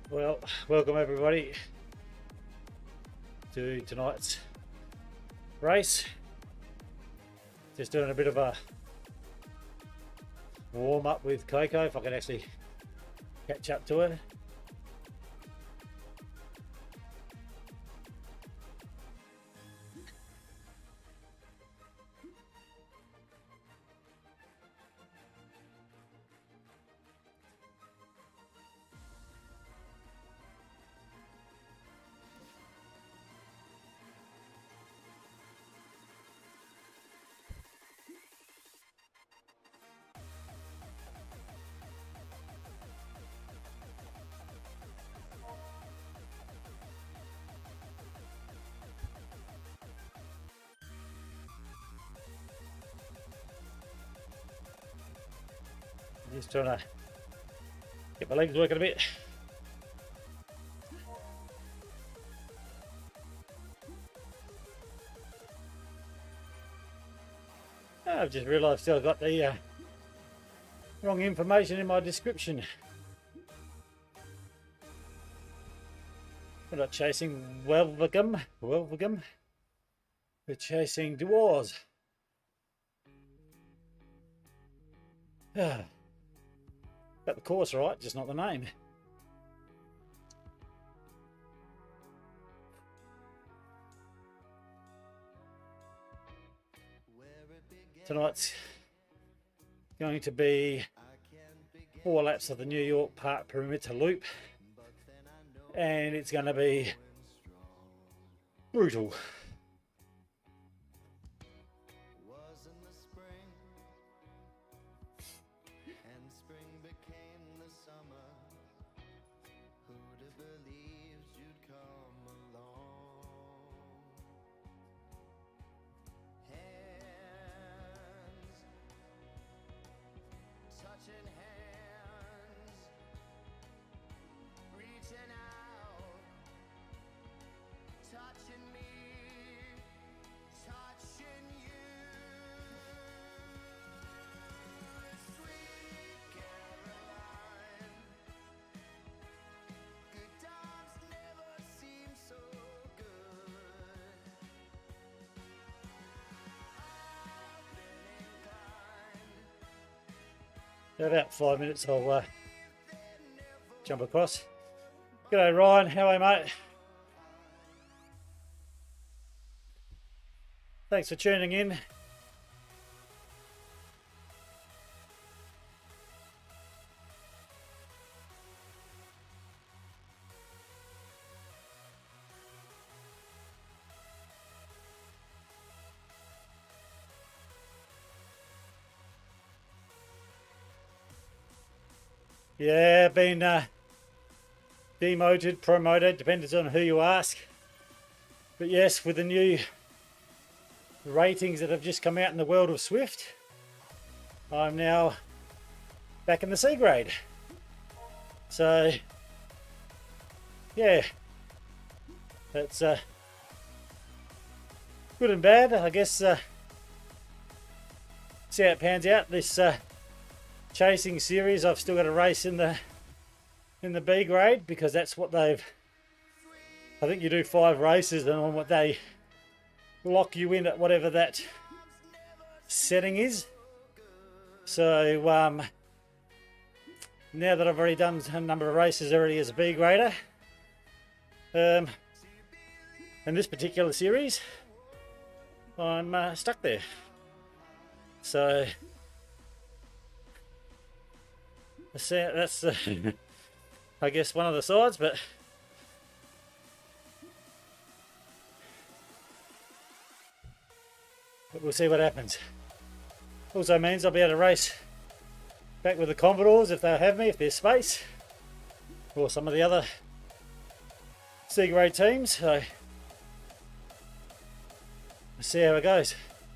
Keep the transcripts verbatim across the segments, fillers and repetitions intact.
Well, welcome everybody to tonight's race. Just doing a bit of a warm up with Coco, if I can actually catch up to her. Just trying to get my legs working a bit. I've just realised I've got the uh, wrong information in my description. We're not chasing Welvergum, Welvergum. We're chasing Dwars. Ah. Got the course right, just not the name. Tonight's going to be four laps of the New York Park perimeter loop, and it's going to be brutal. In about five minutes I'll uh, jump across. G'day Ryan, how are you mate? Thanks for tuning in. Yeah, been uh, demoted, promoted, depends on who you ask. But yes, with the new ratings that have just come out in the world of Swift, I'm now back in the C grade. So, yeah, that's uh, good and bad. I guess uh, see how it pans out. This uh, chasing series, I've still got a race in the in the B grade because that's what they've, I think you do five races and on what they lock you in at whatever that setting is. So um, now that I've already done a number of races already as a B grader, um, in this particular series I'm uh, stuck there. So that's, uh, I guess, one of the sides, but but we'll see what happens. Also means I'll be able to race back with the Commodores if they'll have me, if there's space, or some of the other C grade teams. So we'll see how it goes.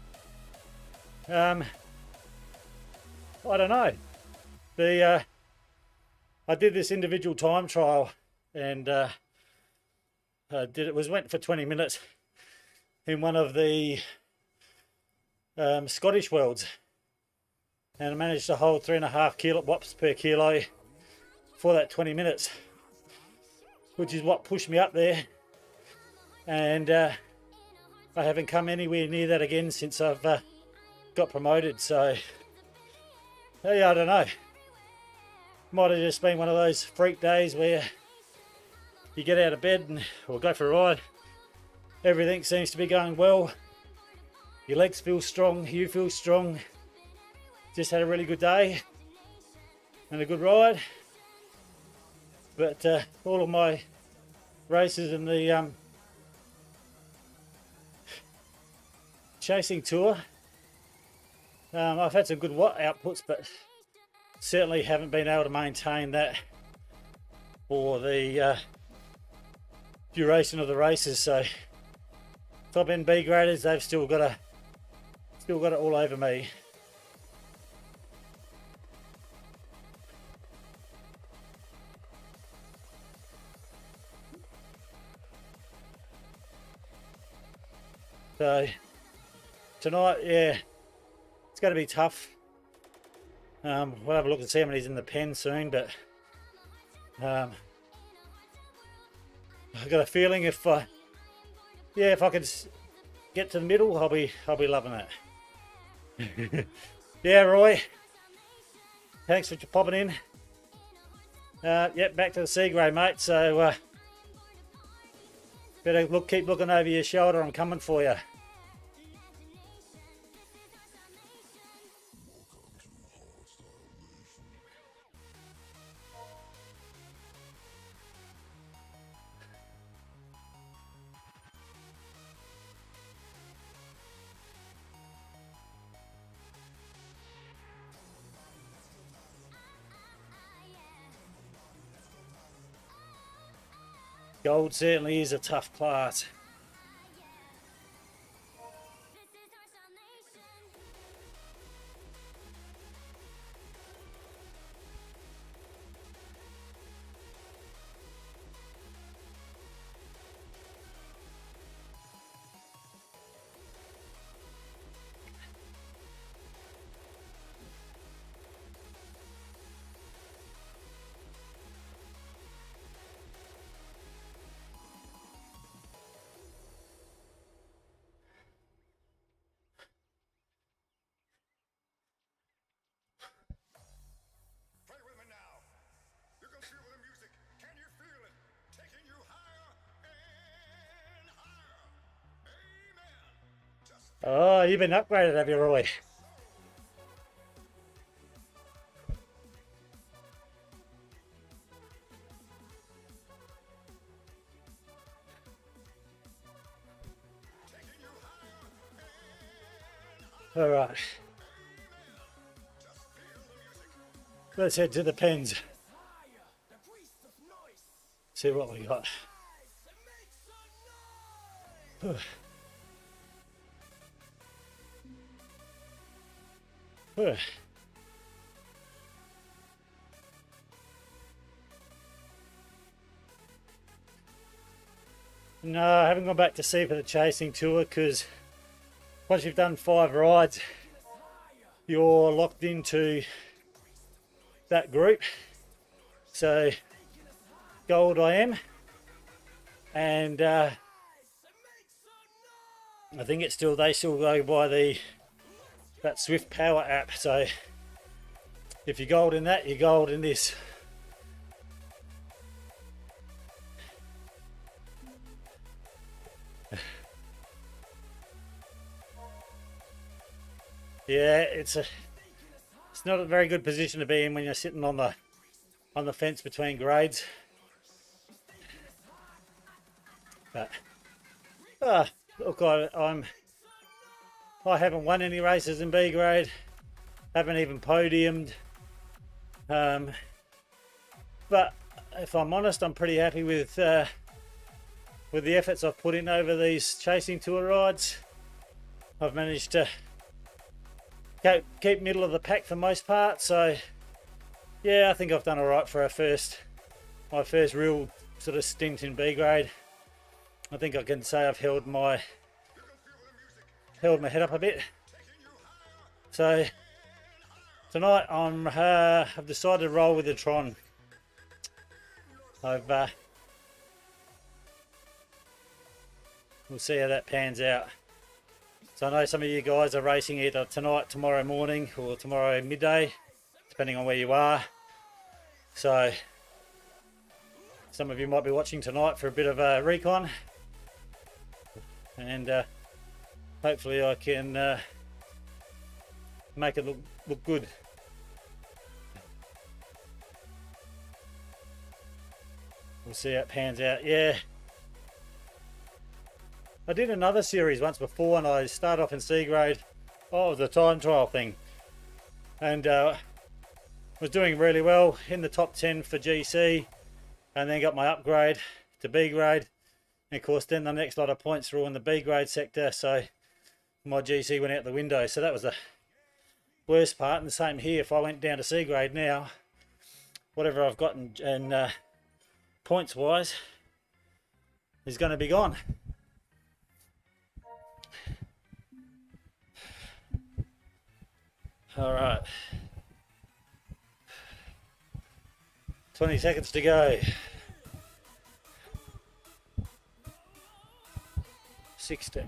Um, I don't know. The uh, I did this individual time trial, and uh, I did it was went for twenty minutes in one of the um, Scottish Worlds, and I managed to hold three and a half kilo watts per kilo for that twenty minutes. which is what pushed me up there. And uh, I haven't come anywhere near that again since I've uh, got promoted. So, yeah, I don't know. Might have just been one of those freak days where you get out of bed and or go for a ride. Everything seems to be going well. Your legs feel strong, you feel strong. Just had a really good day and a good ride. But uh, all of my races in the um, chasing tour, um, I've had some good watt outputs, but certainly haven't been able to maintain that for the uh, duration of the races. So top end B graders, they've still got a still got it all over me. So tonight, yeah, it's going to be tough. Um, we'll have a look and see how many's in the pen soon, but um, I've got a feeling if I, yeah, if I can get to the middle, I'll be, I'll be loving it. Yeah, Roy, thanks for popping in. Uh, yep, back to the C grade, mate. So uh, better look, keep looking over your shoulder. I'm coming for you. Gold certainly is a tough class. Oh, you've been upgraded, have you, Roy? All right. Let's head to the pens. See what we got. No, I haven't gone back to see for the chasing tour because once you've done five rides, you're locked into that group. So gold I am, and uh, I think it's still they still go by the that Swift Power app. So if you're gold in that, you're gold in this. Yeah, it's a it's not a very good position to be in when you're sitting on the on the fence between grades. But uh, look, I, I'm I haven't won any races in B grade, haven't even podiumed. Um, but if I'm honest, I'm pretty happy with uh, with the efforts I've put in over these chasing tour rides. I've managed to keep middle of the pack for most part, so yeah, I think I've done all right for our first, my first real sort of stint in B grade. I think I can say I've held my held my head up a bit. So tonight I'm uh, I've decided to roll with the Tron. I've uh, we'll see how that pans out. So I know some of you guys are racing either tonight, tomorrow morning, or tomorrow midday, depending on where you are. So some of you might be watching tonight for a bit of a recon, and uh, hopefully I can uh, make it look, look good. We'll see how it pans out. Yeah, I did another series once before, and I started off in C grade. Oh, it was a time trial thing, and uh, was doing really well in the top ten for G C, and then got my upgrade to B grade. And of course, then the next lot of points were all in the B grade sector, so my G C went out the window. So that was the worst part. And the same here, if I went down to C grade now, whatever I've got in, in uh, points wise is going to be gone. All right, twenty seconds to go. sixteen.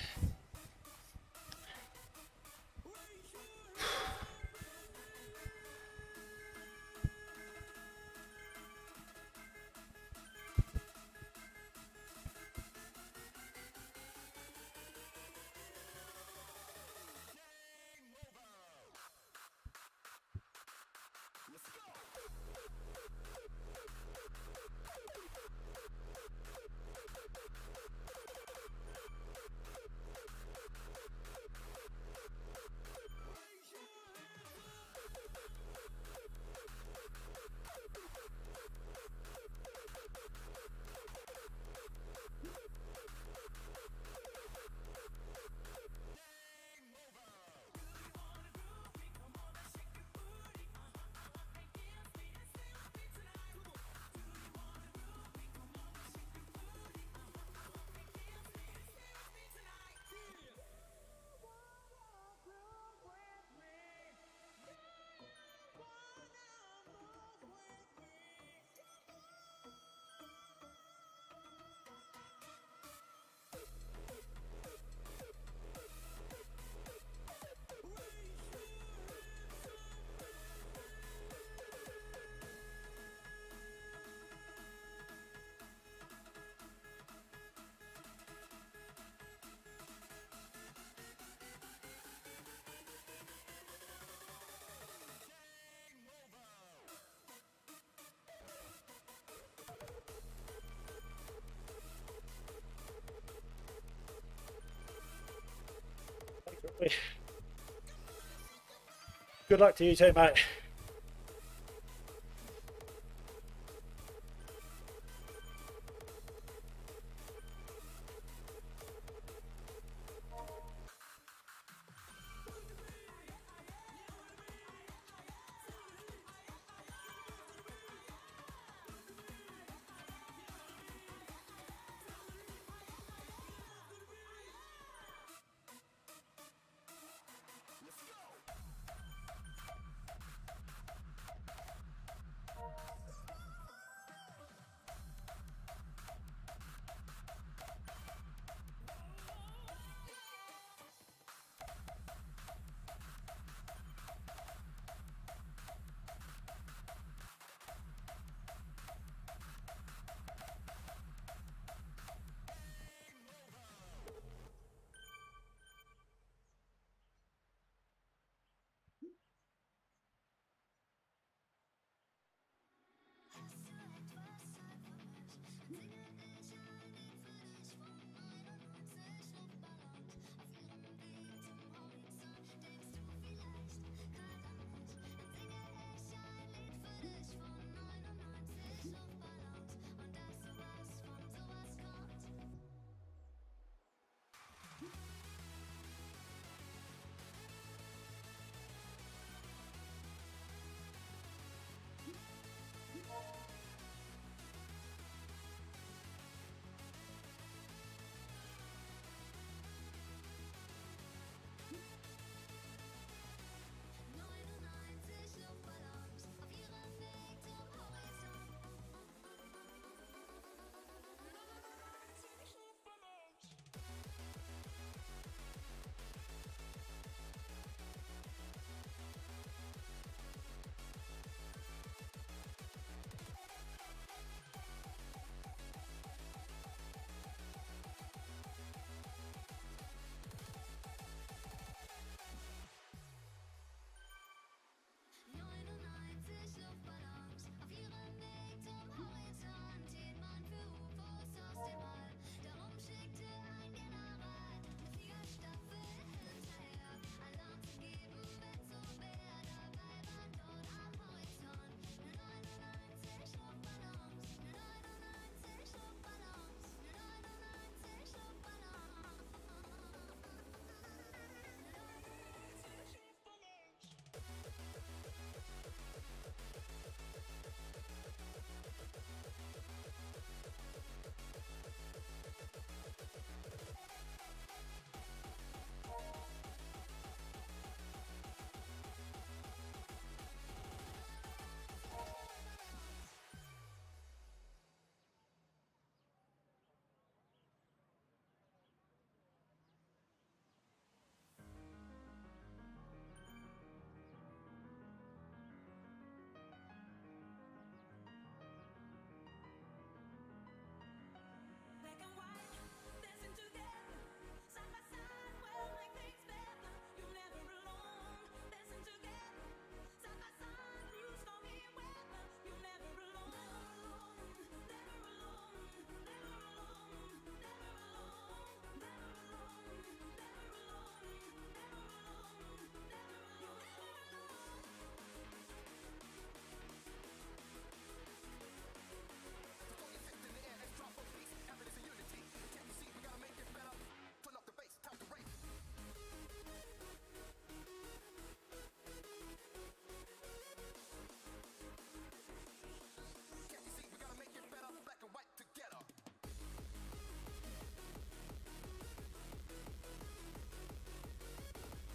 Good luck to you too, mate.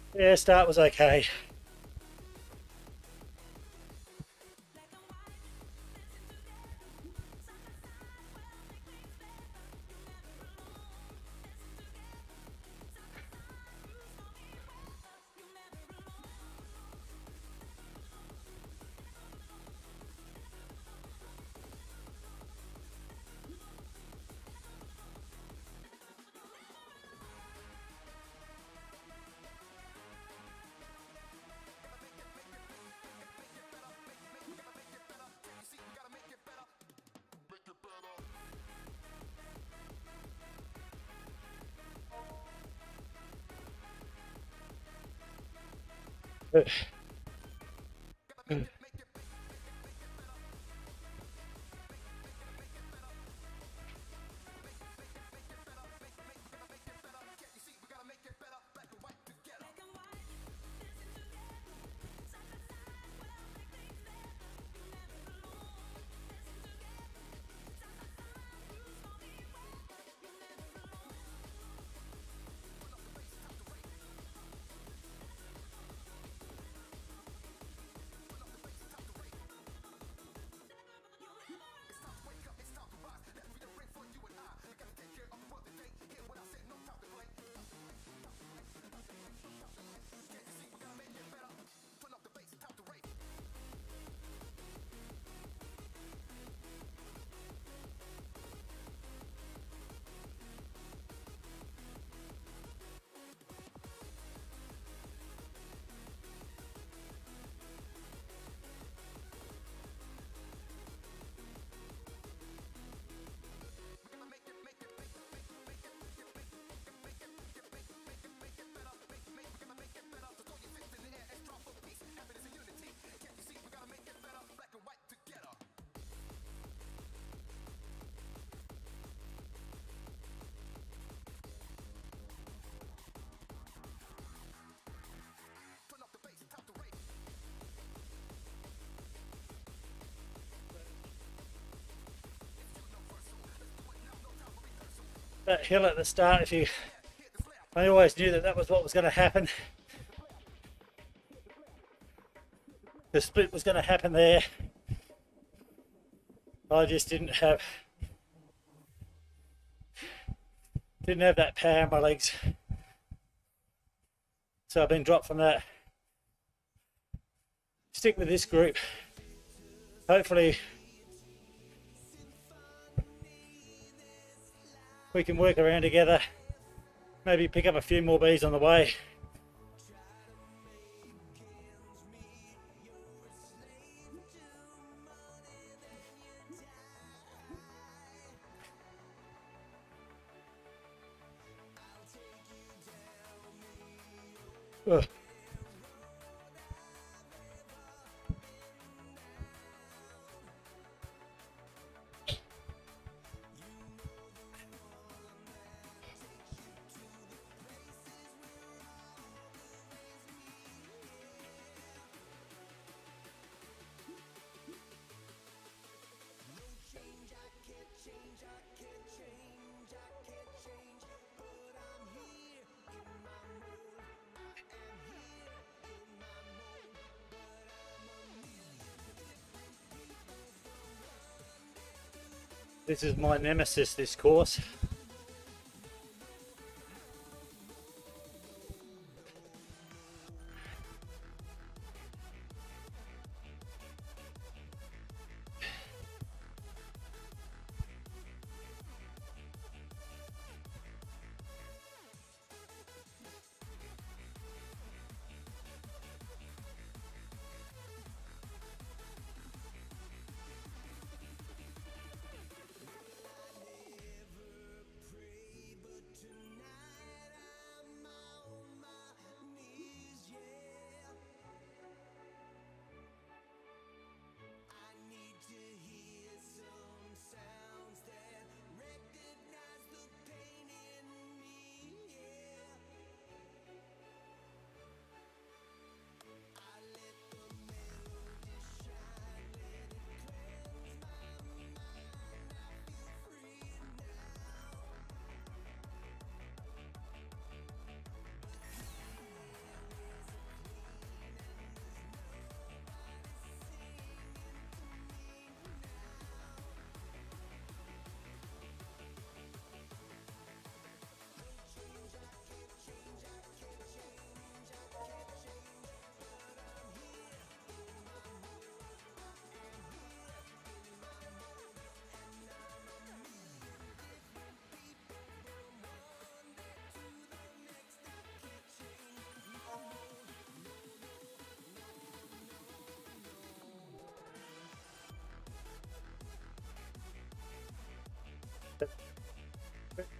Yeah, start was okay. That hill at the start, if you, I always knew that that was what was going to happen. The split was going to happen there. I just didn't have, didn't have that power in my legs. So I've been dropped from that. Stick with this group. Hopefully we can work around together. Maybe pick up a few more bees on the way. Ugh. This is my nemesis, this course.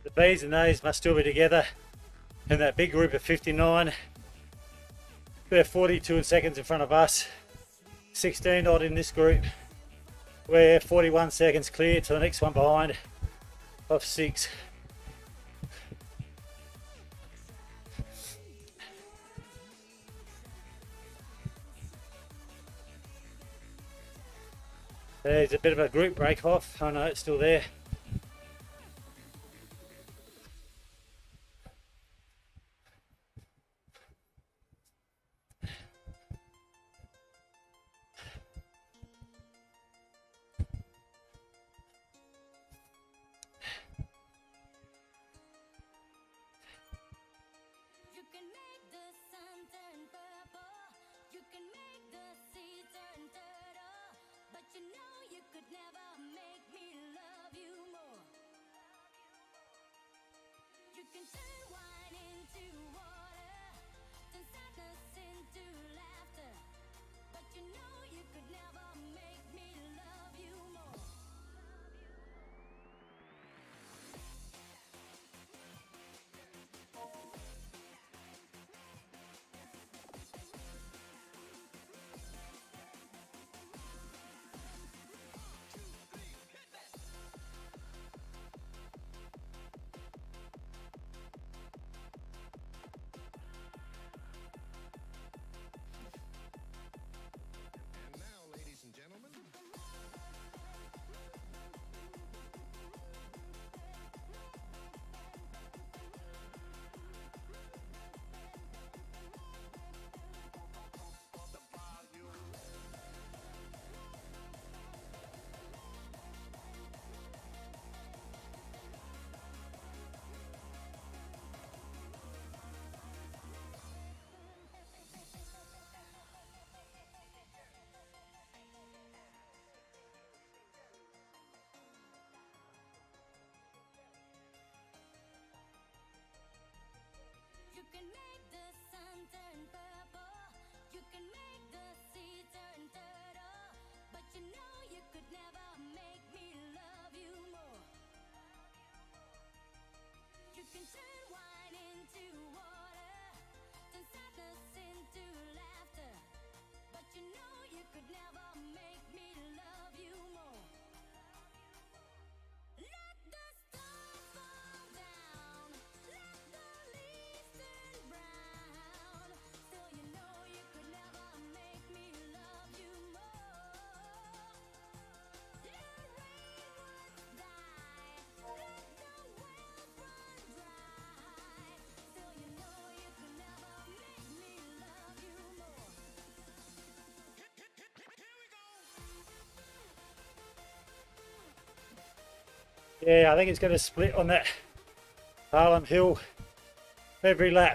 The B's and A's must still be together in that big group of fifty-nine. They're forty-two seconds in front of us, sixteen odd in this group. We're forty-one seconds clear to the next one behind of six. There's a bit of a group break off. Oh no, it's still there. Yeah, I think it's going to split on that Harlem Hill every lap.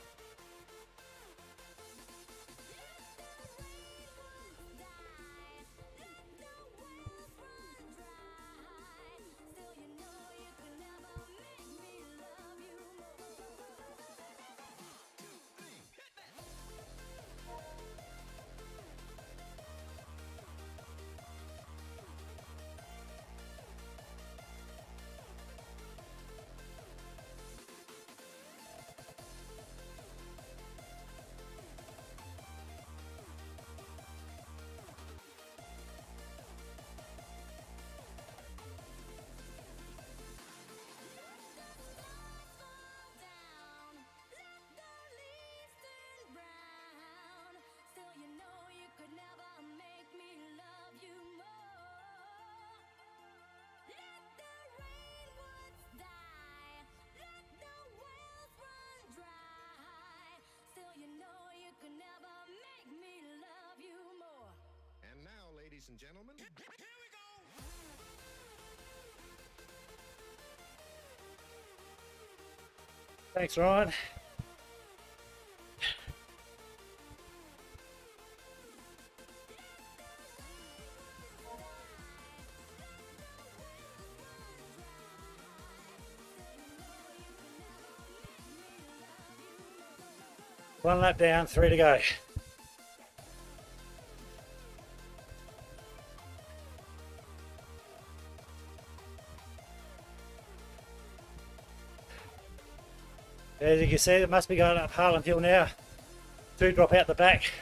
Ladies and gentlemen, here we go! Thanks, Ryan. One lap down, three to go. As you can see, it must be going up Harlem Hill now. Two drop out the back.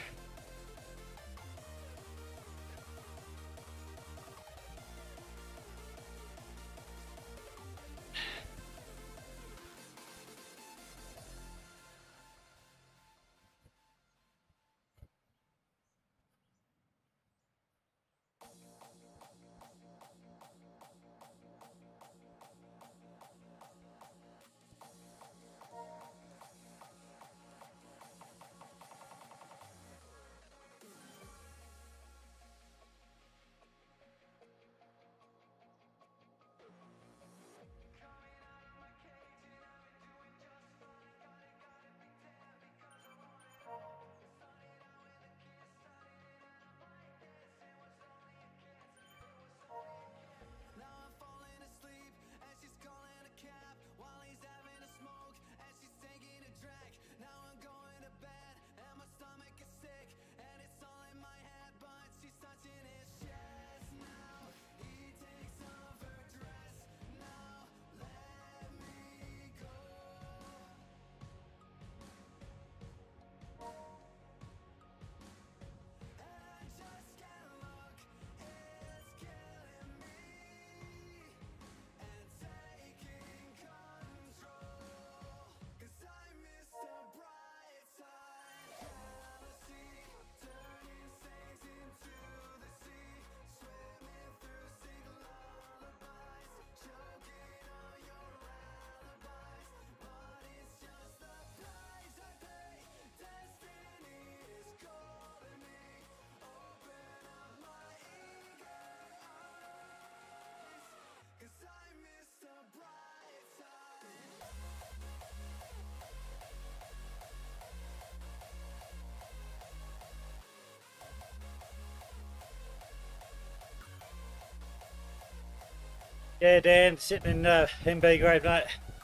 Yeah, Dan, sitting in uh, M B grade, mate.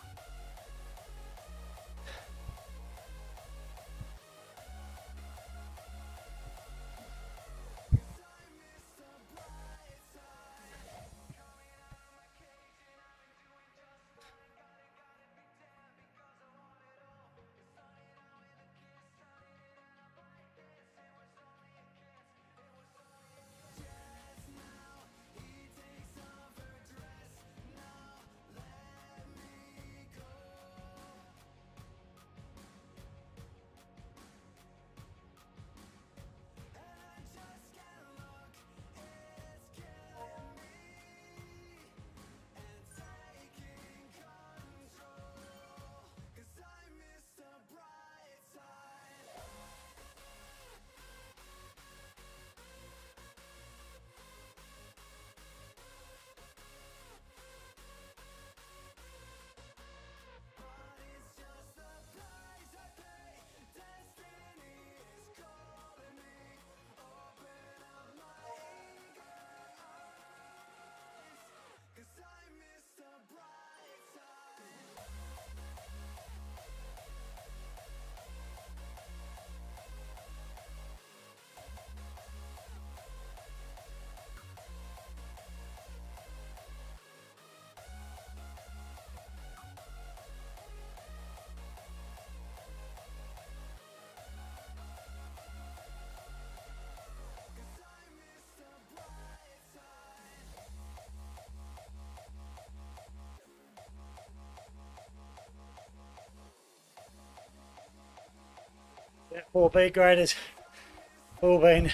That four B graders all been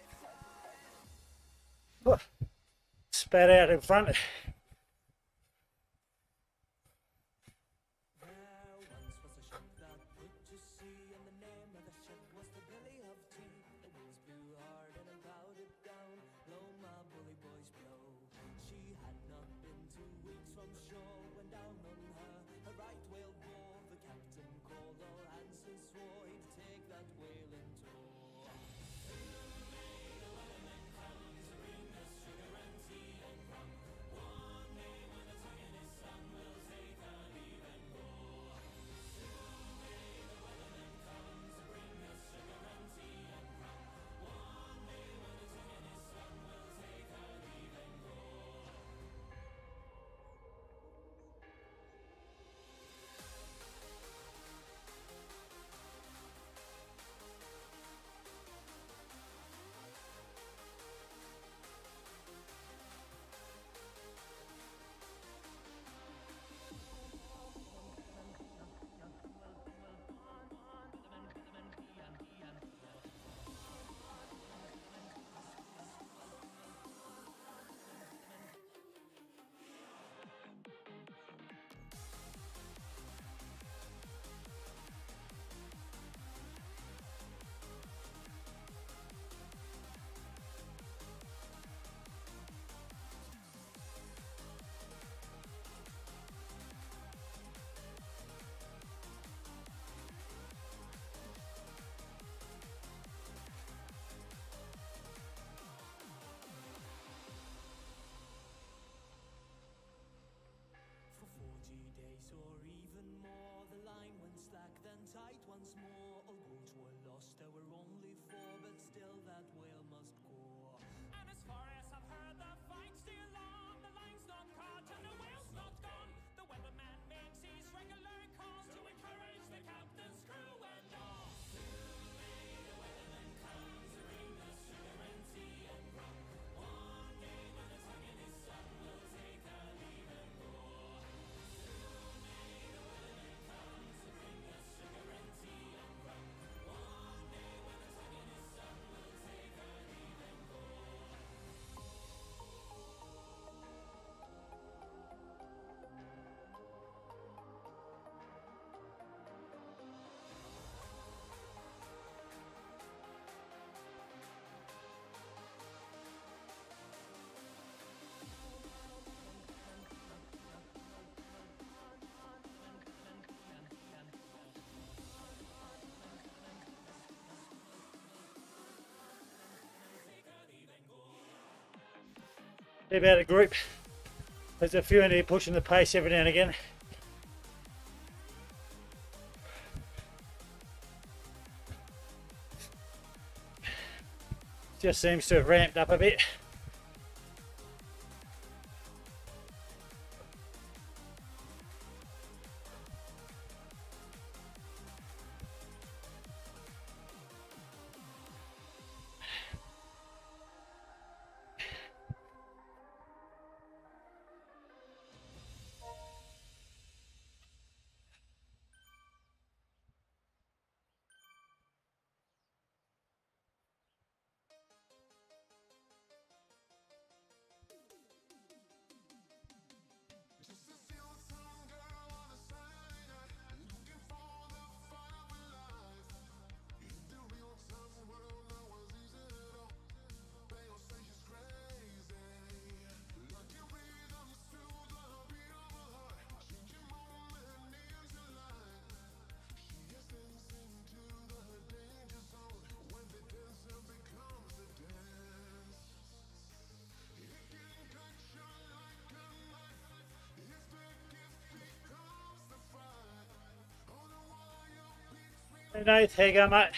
oh, spat out in front. then tight once more. All wounds were lost, there were only four, but still that whale must go. And as far as I've heard, the fight's still on. The line's not caught and the whale's not gone. The weatherman makes his regular calls to encourage the captain's crew and all. Soon may the weatherman come to bring us sugar and tea and rum. One day when the tongue in his sun will take our leave and go. Soon may the weatherman come to bring us sugar and tea and rum. One day when the tongue in his sun will take our leave and go. About a group. There's a few in here pushing the pace every now and again. Just seems to have ramped up a bit. Hey Nate, how you going, mate?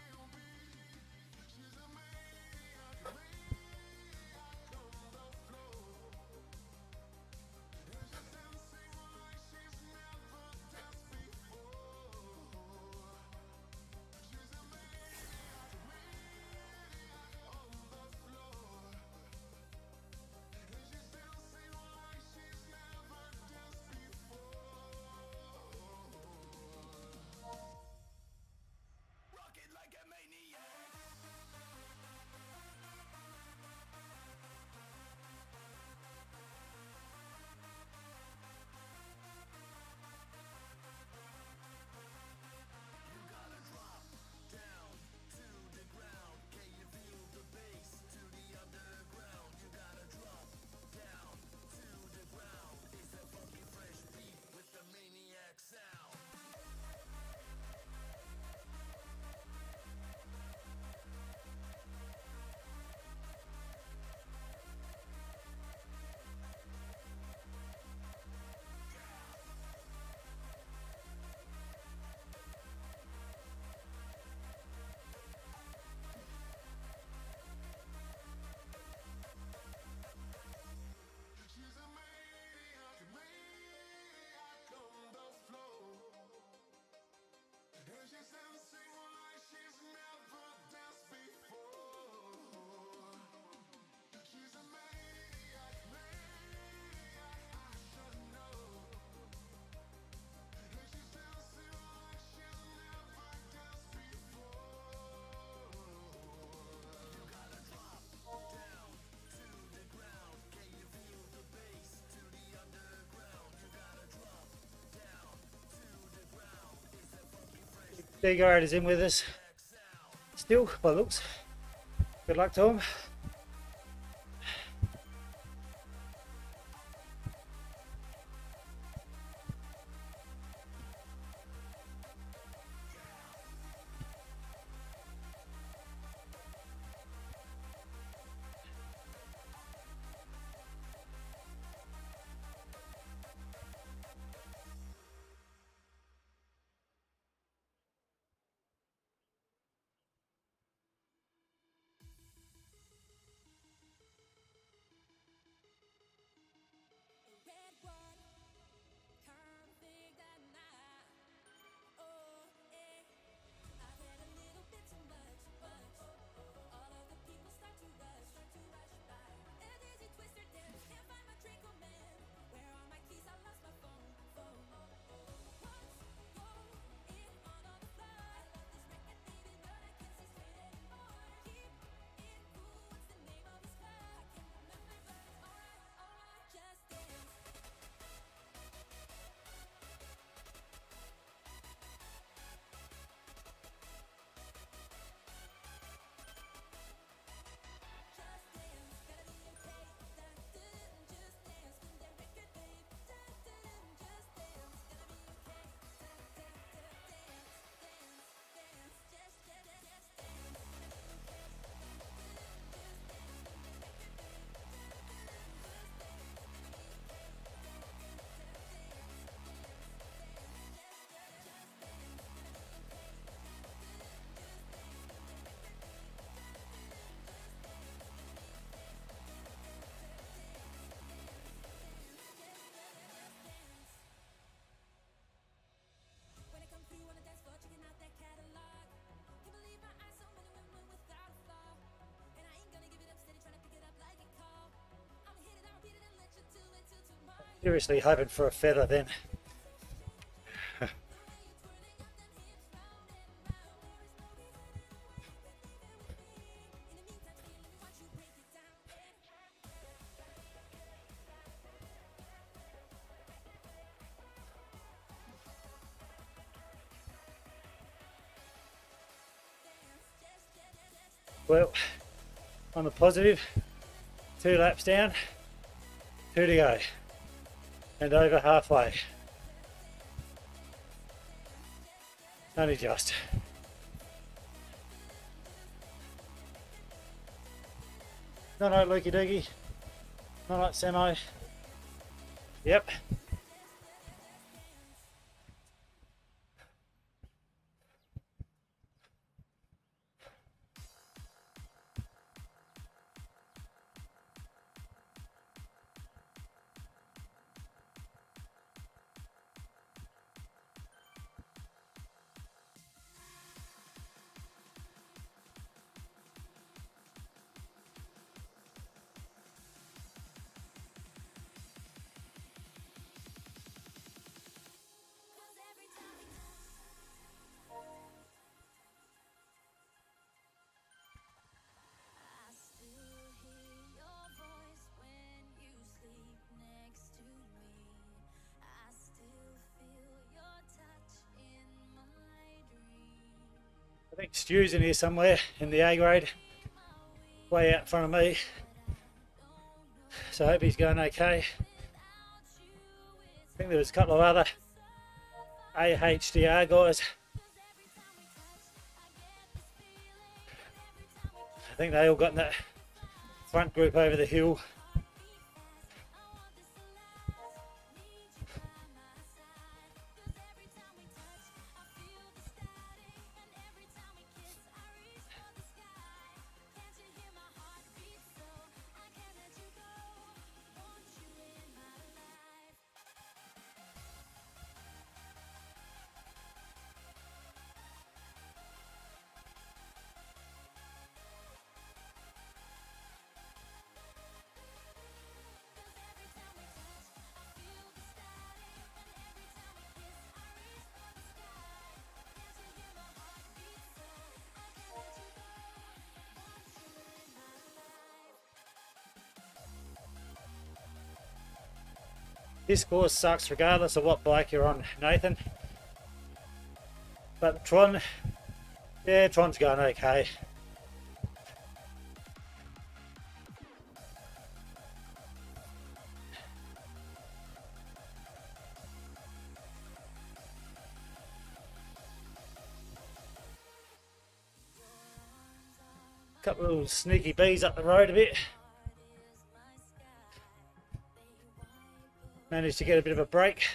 Big is in with us still, by the looks. Good luck to him. Seriously hoping for a feather then. Well, on the positive, two laps down, two to go, and over halfway. Only just. Not right, Lukey Doogie. Not right, Samo. Yep. I think Stu's in here somewhere in the A grade, way out in front of me. So I hope he's going okay. I think there was a couple of other A H D R guys. I think they all got in that front group over the hill. This course sucks regardless of what bike you're on, Nathan. But Tron, yeah, Tron's going okay. Couple of little sneaky bees up the road a bit. Managed to get a bit of a break.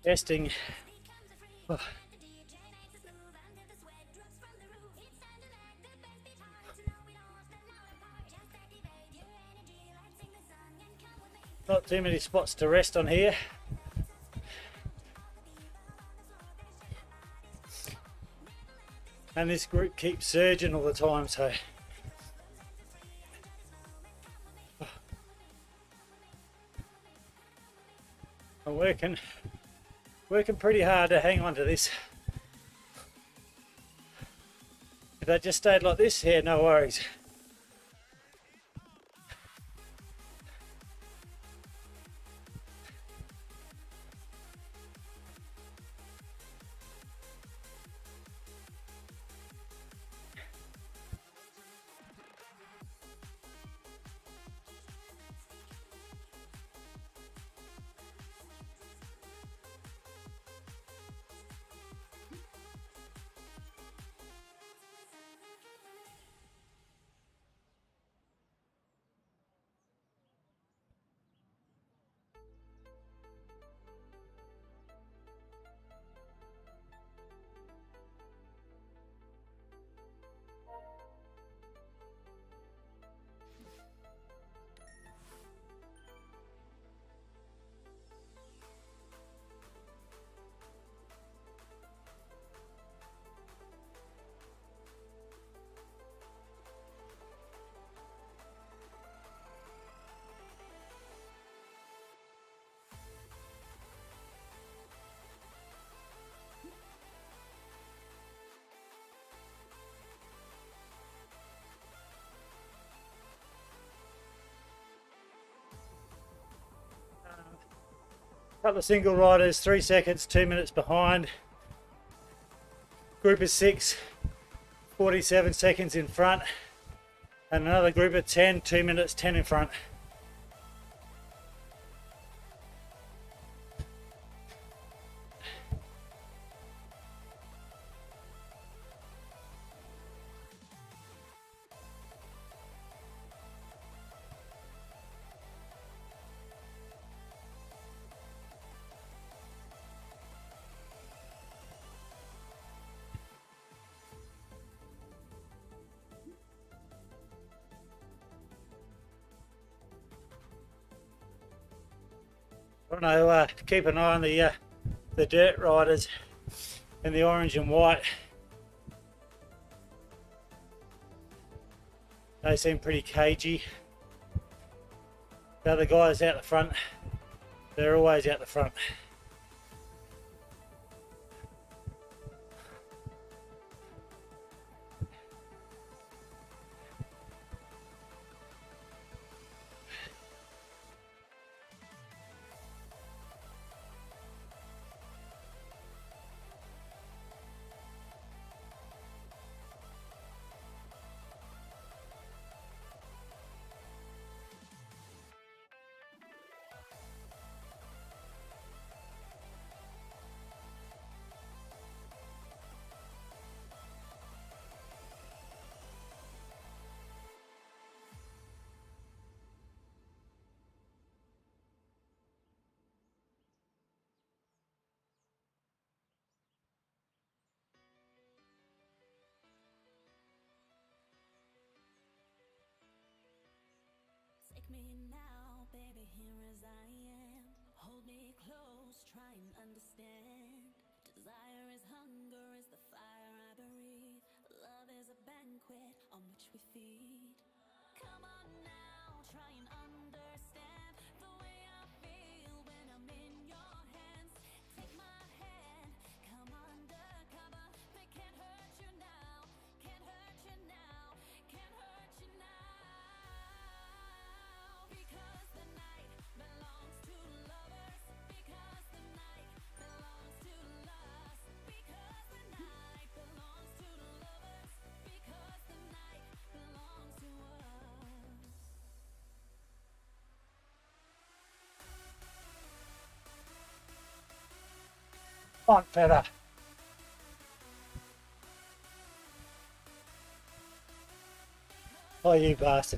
Testing. Oh. Not too many spots to rest on here. And this group keeps surging all the time, so I'm working working pretty hard to hang on to this. If I just stayed like this, yeah, no worries. Couple of single riders, three seconds, two minutes behind. Group of six, forty-seven seconds in front. And another group of ten, two minutes, ten in front. I want to uh, keep an eye on the uh, the dirt riders in the orange and white. They seem pretty cagey. The other guys out the front, they're always out the front. Take me now, baby, here as I am. Hold me close, try and understand. Desire is hunger, is the fire I breathe. Love is a banquet on which we feed. Come on now, try and understand the way I feel when I'm in your hands. Take my hand, come undercover. They can't hurt you now, can't hurt you now, can't hurt you now. Because the night belongs to lovers. Because the night belongs to us. Because the night belongs to lovers. Because the night belongs to us. On, fella. Oh, you bastard.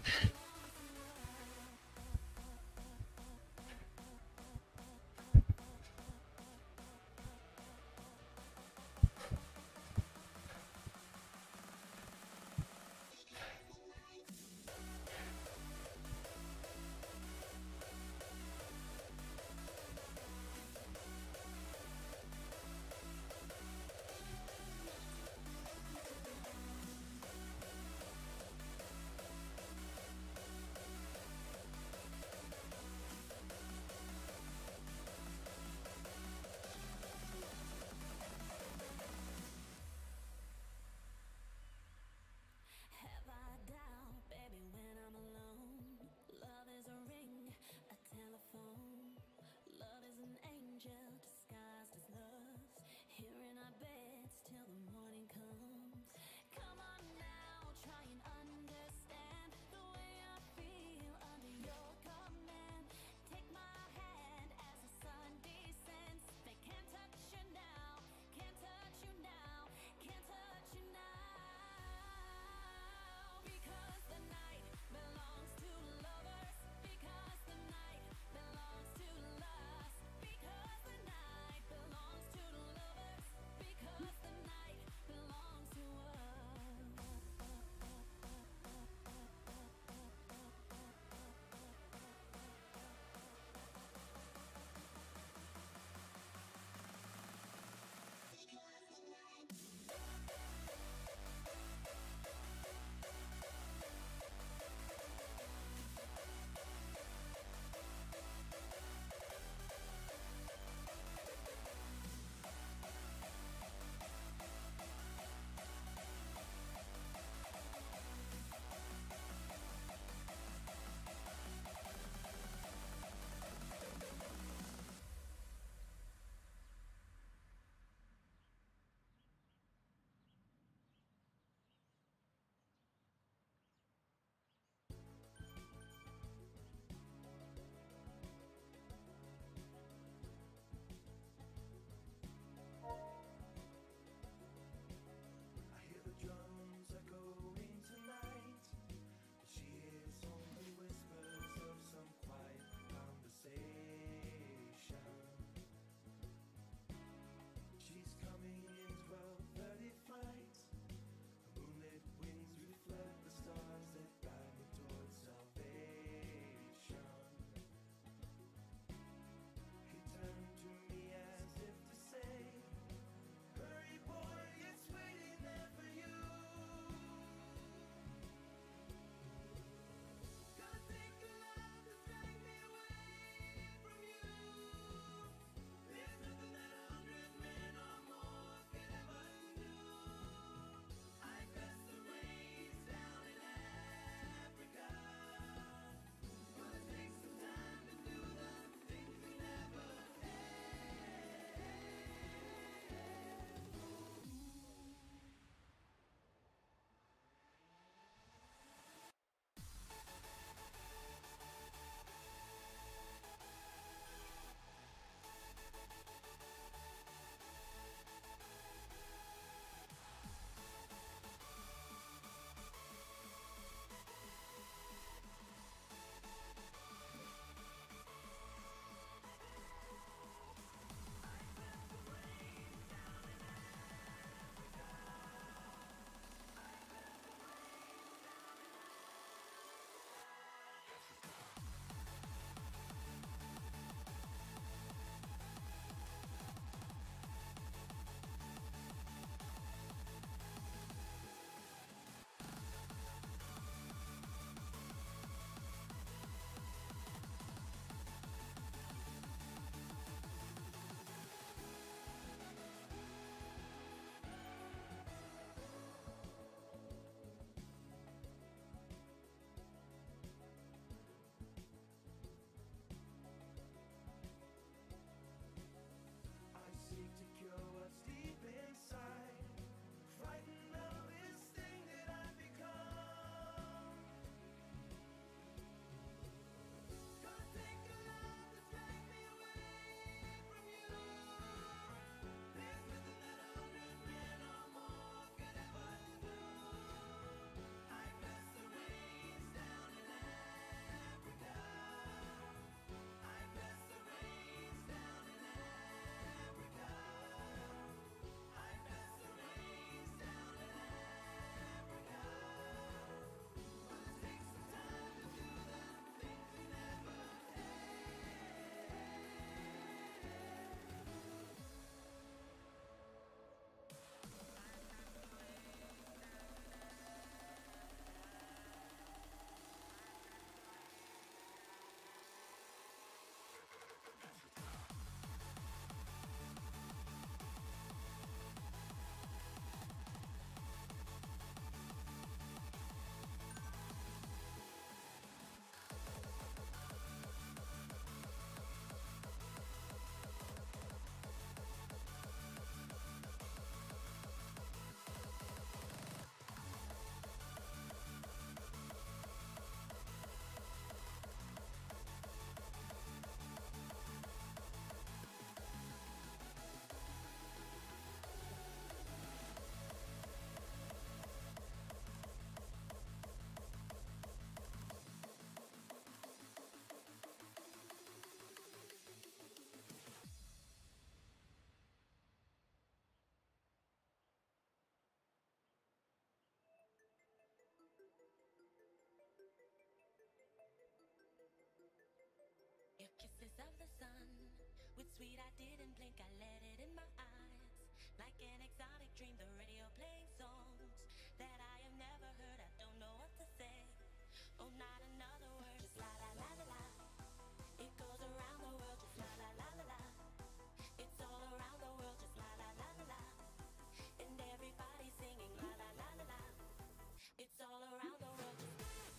sweet, I didn't blink, I let it in my eyes. Like an exotic dream, the radio playing songs that I have never heard, I don't know what to say. Oh, not another word, just la la la la la. It goes around the world, just la la la la la. It's all around the world, just la la la la la. And everybody's singing la la la la la. It's all around the world, just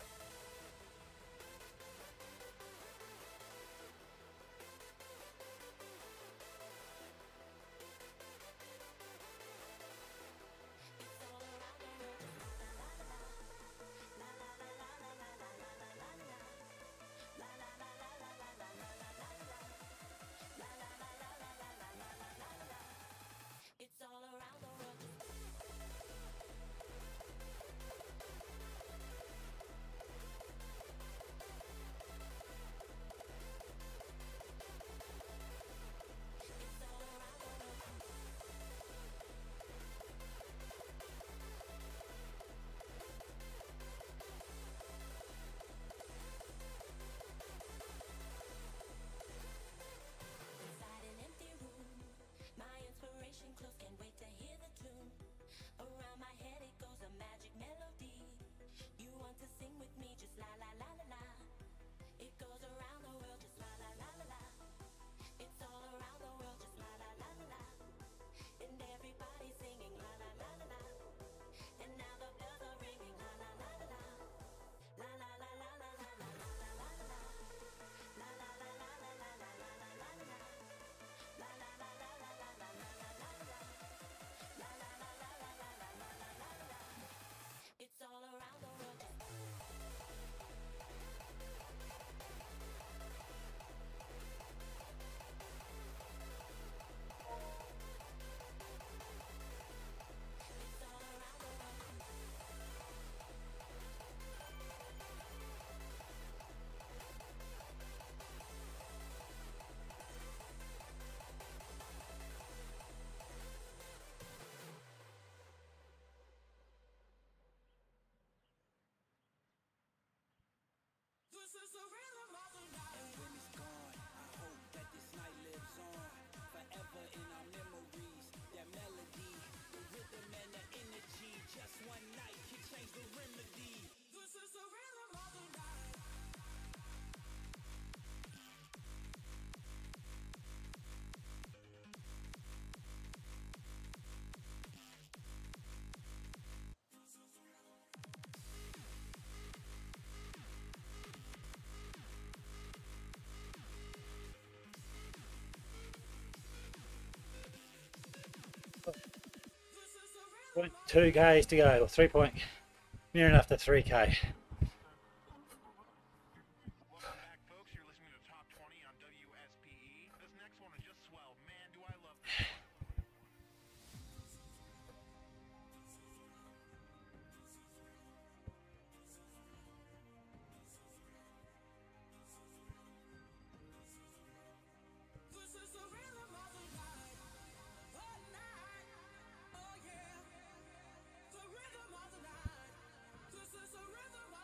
it's all around the world, just la la la la la. La la la la la la la la la la la. La la la la la la la la la la la. La la la la la la la la la la la. It's all around the world, just it's all around the world. Inside an empty room, my inspiration close, can't wait to hear the tune. Around my head it goes a magic melody. You want to sing with me, just la la la la la. It goes around the world, just la la la la la. It's all around the world, just la la la la la. And everybody's singing la la la la la. And now the bells are ringing la la la la la. La la la la la la la la la la la. La la la la la la la la la la la. La la la la la la la la la la la. La la la la la la la la la la la. It's all around the world, just it's all around the world. This is the rhythm of the night. And when it's gone, I hope that this night lives on forever in our memories. That melody, the rhythm and the energy. Just one night can change the remedy. This is the rhythm of the night. Point two Ks to go, or three point, near enough to three K. Welcome back, folks. You're listening to Top twenty on W S P E. This next one is just swell. Man, do I love this one. This is the rhythm of the night. All night. Oh yeah. The rhythm of the night. This is the rhythm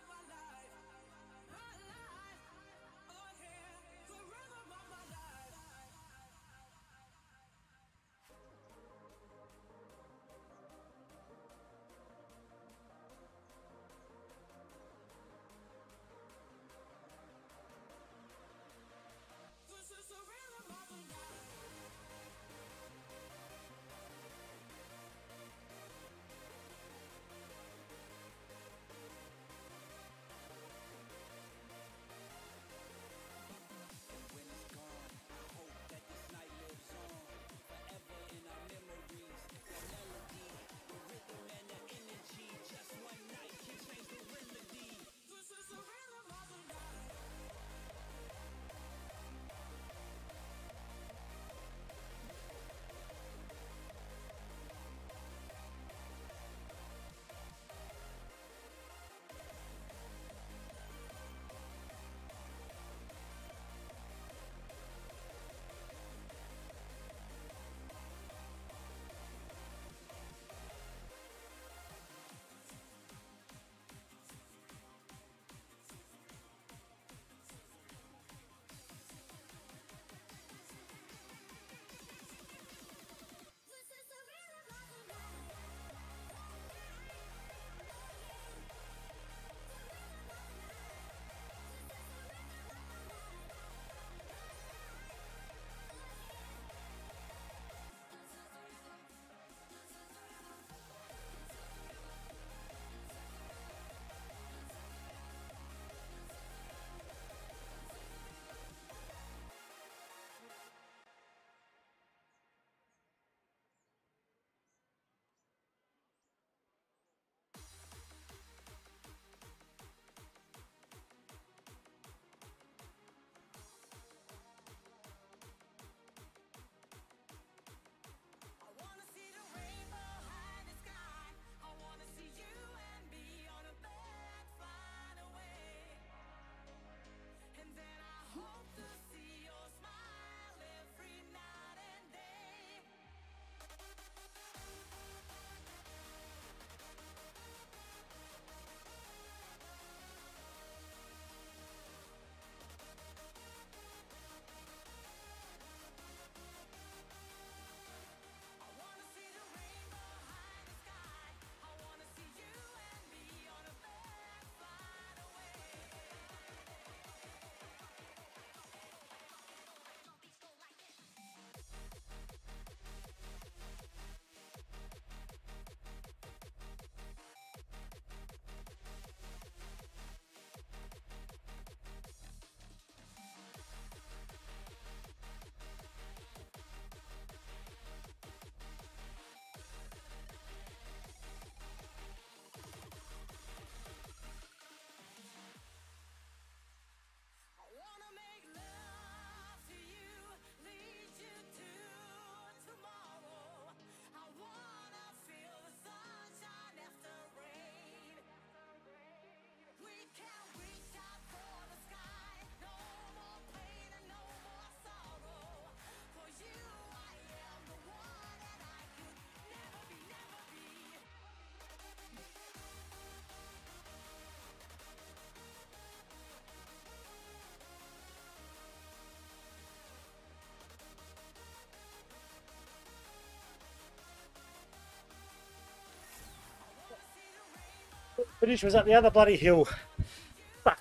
Finish was at the other bloody hill. Fuck.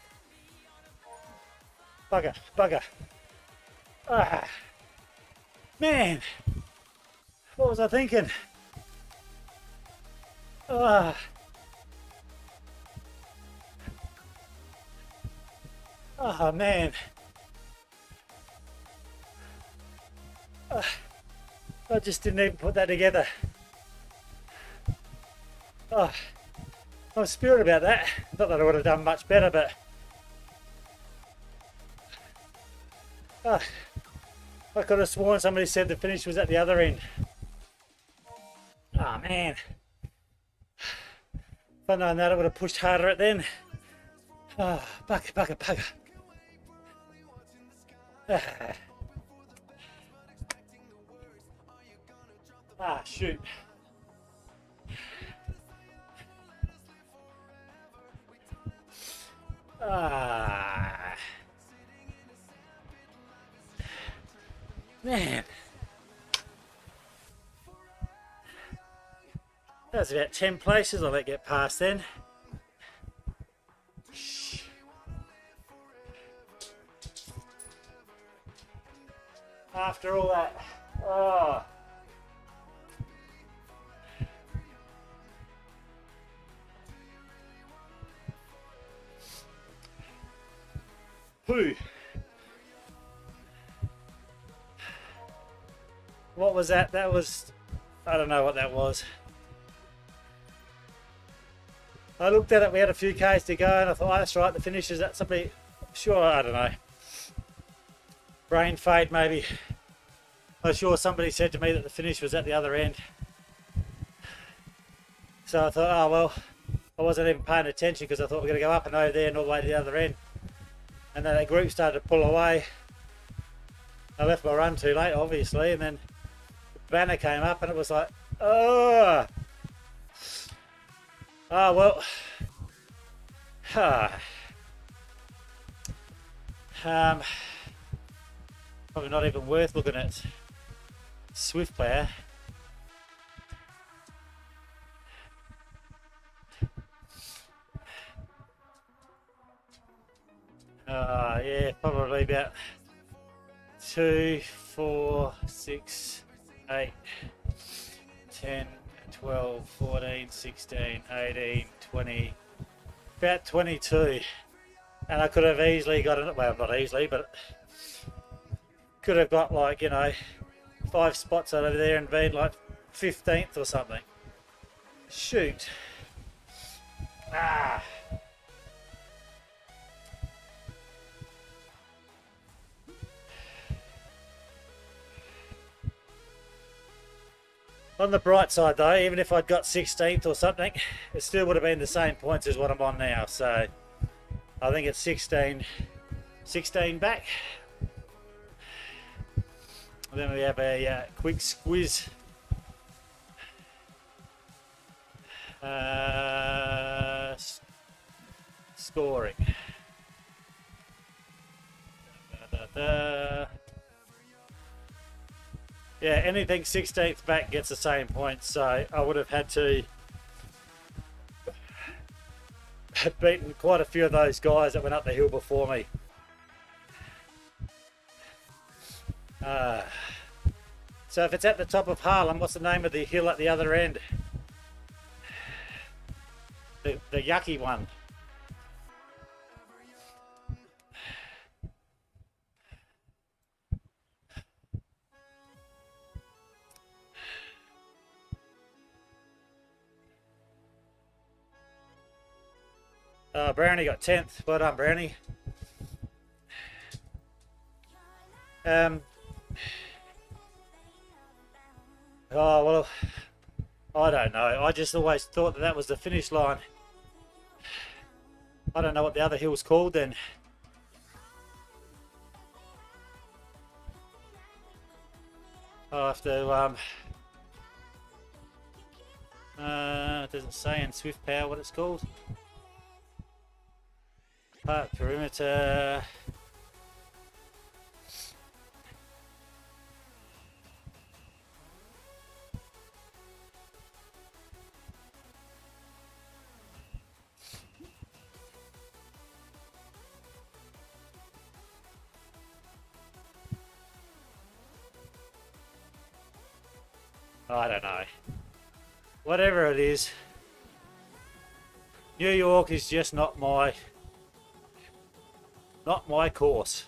Bugger, bugger. Ah. Man. What was I thinking? Ah. Oh man. Ah. I just didn't even put that together. Oh. I'm spirited about that. Not that I would have done much better, but oh, I could have sworn somebody said the finish was at the other end. Oh man. If I'd known that, I would have pushed harder at then. Oh, bugger, bugger, bugger. Ah, ah shoot. Ah, man, that's about ten places I'll let get past then. After all that, oh. Pooh. What was that? That was, I don't know what that was. I looked at it, we had a few Ks to go and I thought, oh, that's right, the finish is at somebody, sure, I don't know. Brain fade maybe. I'm sure somebody said to me that the finish was at the other end. So I thought, oh well, I wasn't even paying attention because I thought we we're going to go up and over there and all the way to the other end. And then that group started to pull away. I left my run too late, obviously, and then the banner came up and it was like, oh, oh well, ah. um, probably not even worth looking at Swift player. Uh, yeah, probably about two, four, six, eight, ten, twelve, fourteen, sixteen, eighteen, twenty, about twenty-two. And I could have easily got it, well, not easily, but could have got like, you know, five spots over there and been like fifteenth or something. Shoot. Ah. On the bright side though, even if I'd got sixteenth or something, it still would have been the same points as what I'm on now. So I think it's sixteen, sixteen back. And then we have a uh, quick squiz. Uh, scoring. Da, da, da. Yeah, anything sixteenth back gets the same points, so I would have had to have beaten quite a few of those guys that went up the hill before me. Uh, so if it's at the top of Harlem, what's the name of the hill at the other end? The, the yucky one. Uh, Brownie got tenth. Well done, Brownie. Um. Oh, well, I don't know. I just always thought that that was the finish line. I don't know what the other hill's called then. I'll have to, um... Uh, it doesn't say in Swift Power what it's called. Park perimeter. I don't know. Whatever it is, New York is just not my, not my course.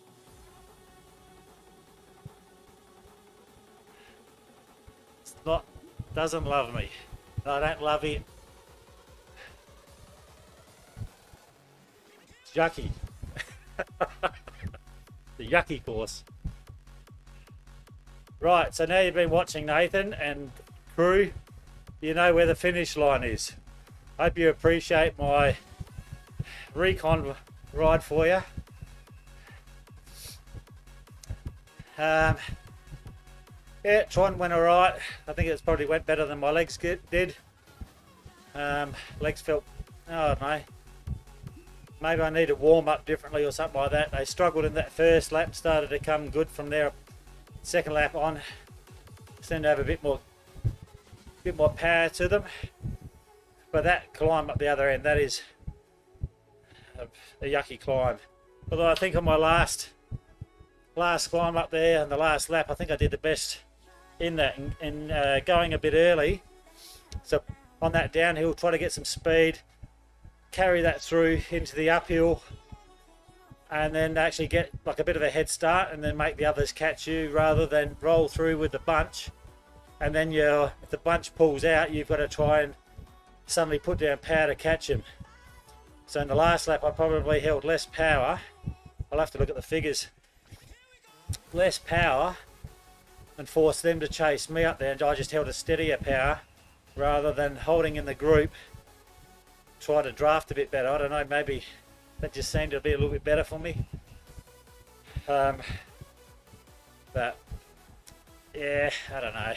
It's not, doesn't love me. I don't love it. It's yucky. The yucky course. Right, so now you've been watching Nathan and crew, you know where the finish line is. Hope you appreciate my recon ride for you. Um, yeah, Tron went alright. I think it's probably went better than my legs did. Um, legs felt, oh, I don't know. Maybe I need to warm up differently or something like that. They struggled in that first lap, started to come good from there. Second lap on, seemed to have a bit more, bit more power to them. But that climb up the other end, that is a, a yucky climb. Although I think on my last, last climb up there and the last lap, I think I did the best in that, in, in uh, going a bit early. So on that downhill, try to get some speed, carry that through into the uphill, and then actually get like a bit of a head start and then make the others catch you, rather than roll through with the bunch. And then you, if the bunch pulls out, you've got to try and suddenly put down power to catch them. So in the last lap, I probably held less power. I'll have to look at the figures. Less power and forced them to chase me up there, and I just held a steadier power rather than holding in the group. Try to draft a bit better. I don't know, maybe that just seemed to be a little bit better for me. Um, but yeah, I don't know.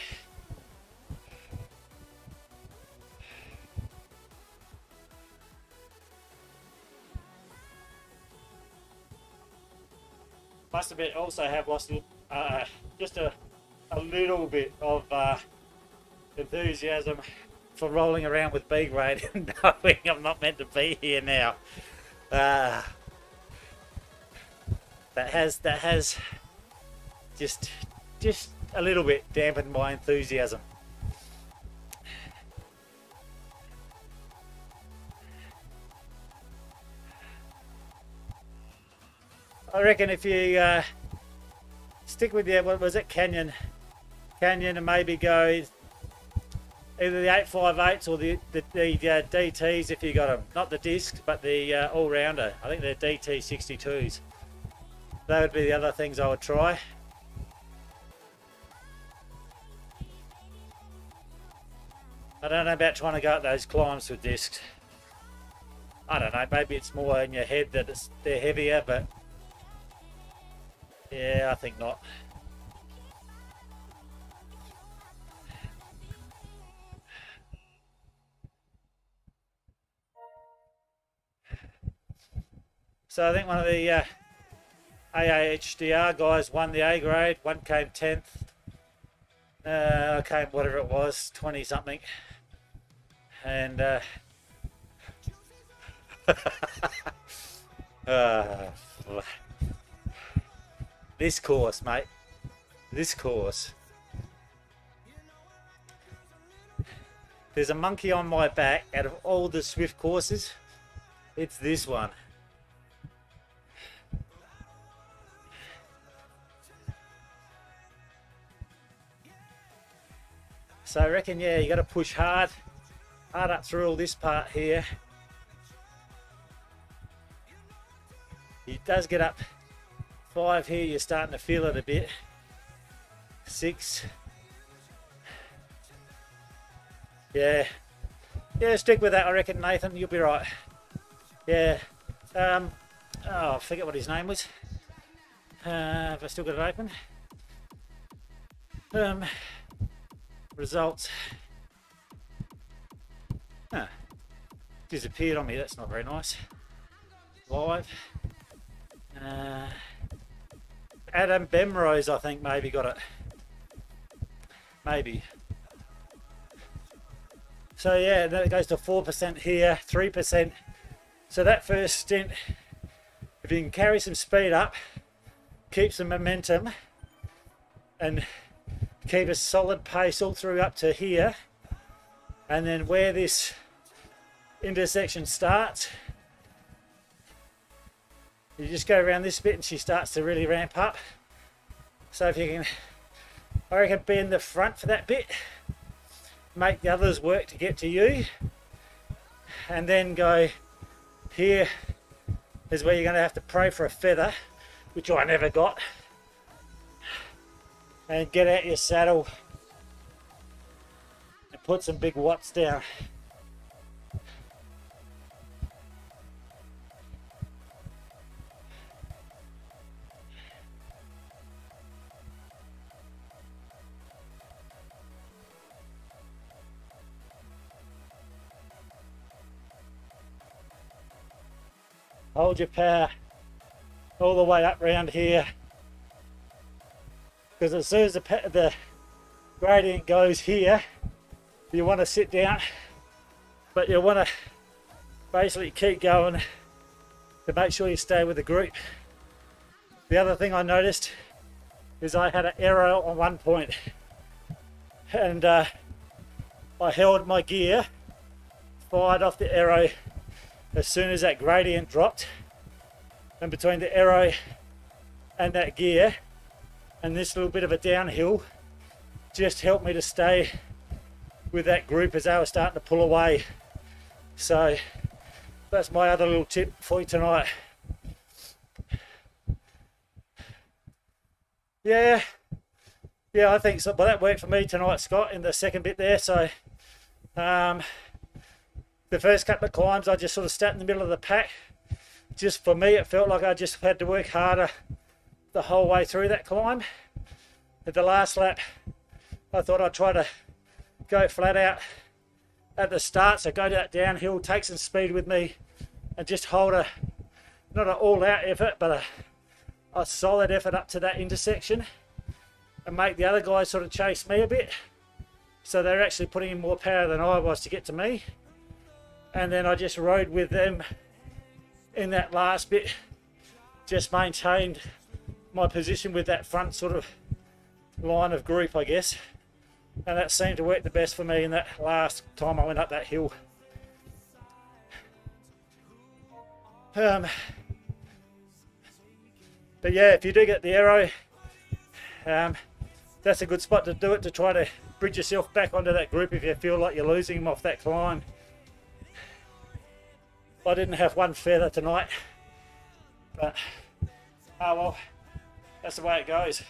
Must admit, also have lost uh, just a, a little bit of uh, enthusiasm for rolling around with B grade and knowing I'm not meant to be here now. Uh, that has that has just just a little bit dampened my enthusiasm. I reckon if you uh, stick with the, what was it, Canyon, Canyon, and maybe go either the eight five eights or the, the, the uh, D Ts if you got them. Not the disc, but the uh, all-rounder. I think they're D T sixty-twos. That would be the other things I would try. I don't know about trying to go up those climbs with discs. I don't know, maybe it's more in your head that it's, they're heavier, but yeah, I think not. So I think one of the uh, A A H D R guys won the A grade, one came tenth, uh, came whatever it was, twenty something, and uh, uh, this course, mate, this course. There's a monkey on my back. Out of all the Swift courses, it's this one. So I reckon, yeah, you got to push hard, hard up through all this part here. It does get up five here, you're starting to feel it a bit. Six. Yeah. Yeah, stick with that, I reckon, Nathan. You'll be right. Yeah. Um, oh, I forget what his name was. Uh, have I still got it open? Um, results. Huh. Disappeared on me. That's not very nice. Live. Uh, Adam Bemrose, I think, maybe got it. Maybe. So yeah, then it goes to four percent here, three percent. So that first stint, if you can carry some speed up, keep some momentum, and keep a solid pace all through up to here, and then where this intersection starts, you just go around this bit and she starts to really ramp up. So if you can, I reckon, be in the front for that bit, make the others work to get to you, and then go here is where you're going to have to pray for a feather, which I never got, and get out your saddle and put some big watts down. Hold your power all the way up round here, because as soon as the, the gradient goes here, you want to sit down, but you want to basically keep going to make sure you stay with the group. The other thing I noticed is I had an arrow on one point, and uh, I held my gear, fired off the arrow as soon as that gradient dropped, and between the arrow and that gear and this little bit of a downhill just helped me to stay with that group as they were starting to pull away. So that's my other little tip for you tonight. Yeah, yeah, I think so. But that worked for me tonight, Scott, in the second bit there. So um, the first couple of climbs I just sort of sat in the middle of the pack. Just for me, it felt like I just had to work harder the whole way through that climb. At the last lap, I thought I'd try to go flat out at the start, so go that downhill, take some speed with me, and just hold a, not an all-out effort, but a, a solid effort up to that intersection, and make the other guys sort of chase me a bit. So they're actually putting in more power than I was to get to me. And then I just rode with them in that last bit, just maintained my position with that front sort of line of group, I guess. And that seemed to work the best for me in that last time I went up that hill. Um, but yeah, if you do get the arrow, um, that's a good spot to do it, to try to bridge yourself back onto that group if you feel like you're losing them off that climb. I didn't have one feather tonight, but oh well, that's the way it goes.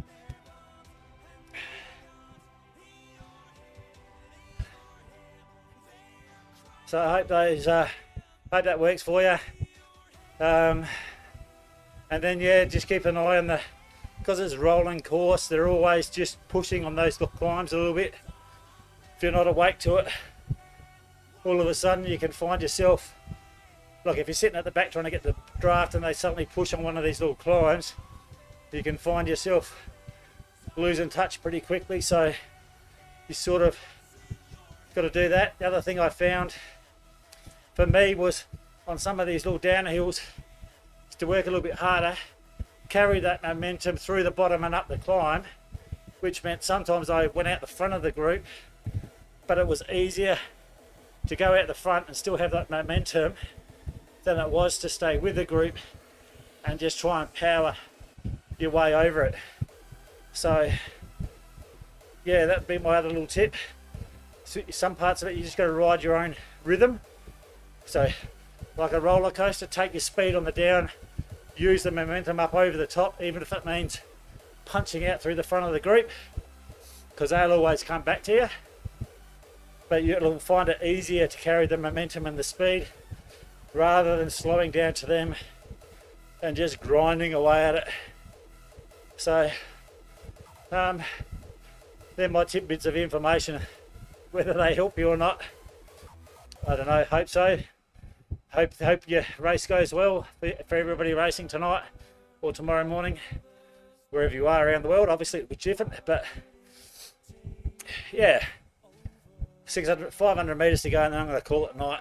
So I hope those, uh, hope that works for you. Um, and then yeah, just keep an eye on the, because it's a rolling course, they're always just pushing on those climbs a little bit. If you're not awake to it, all of a sudden you can find yourself, like if you're sitting at the back trying to get the draft and they suddenly push on one of these little climbs, you can find yourself losing touch pretty quickly. So you sort of got to do that. The other thing I found for me was on some of these little downhills is to work a little bit harder, carry that momentum through the bottom and up the climb, which meant sometimes I went out the front of the group, but it was easier to go out the front and still have that momentum than it was to stay with the group and just try and power your way over it. So yeah, that'd be my other little tip. Some parts of it you just got to ride your own rhythm. So like a roller coaster, take your speed on the down, use the momentum up over the top, even if it means punching out through the front of the group, because they'll always come back to you. But you'll find it easier to carry the momentum and the speed rather than slowing down to them and just grinding away at it. So um, they're my tidbits of information. Whether they help you or not, I don't know. Hope so. Hope hope your race goes well for, for everybody racing tonight or tomorrow morning, wherever you are around the world. Obviously it'll be different, but yeah, six hundred, five hundred meters to go, and then I'm going to call it night.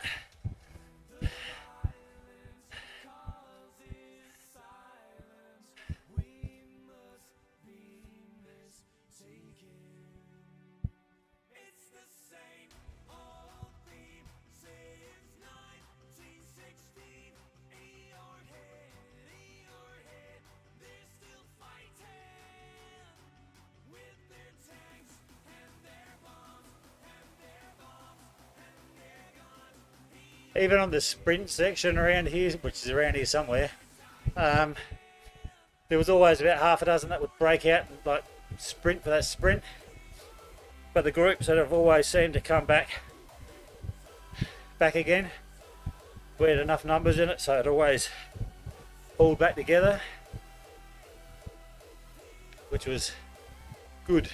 even on the sprint section around here, which is around here somewhere, um, there was always about half a dozen that would break out and like sprint for that sprint. But the groups that have always seemed to come back, back again, we had enough numbers in it, so it always pulled back together, which was good.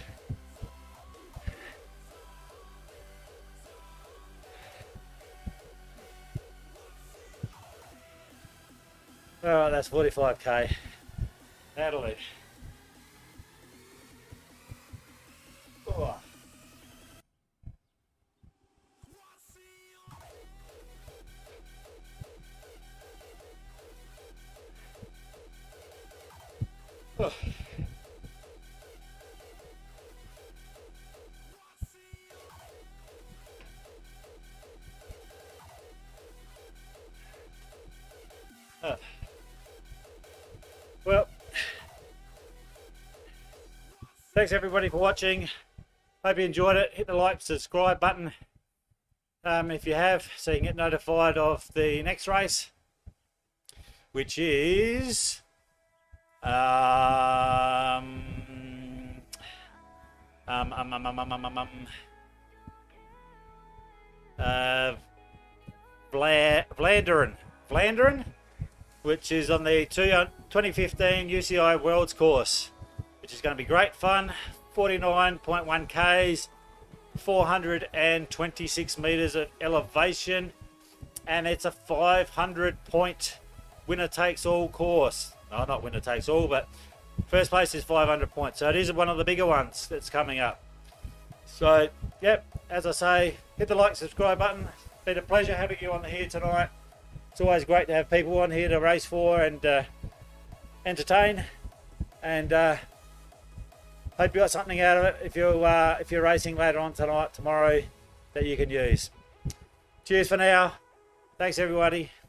Alright, that's forty-five K. That'll do. Oh. Oh. Oh. Well, thanks everybody for watching. Hope you enjoyed it. Hit the like, subscribe button um, if you have, so you can get notified of the next race, which is um, um, um, um, um, um, um, um uh, Vla Vlanderen, Vlanderen, which is on the twenty fifteen U C I Worlds course, which is going to be great fun. forty-nine point one Ks, four hundred twenty-six meters of elevation, and it's a five hundred point winner takes all course. No, not winner takes all, but first place is five hundred points, so it is one of the bigger ones that's coming up. So yep, as I say, hit the like, subscribe button. It's been a pleasure having you on here tonight. It's always great to have people on here to race for and uh, entertain, and uh, hope you got something out of it if you're uh, if you're racing later on tonight, tomorrow, that you can use. Cheers for now. Thanks everybody.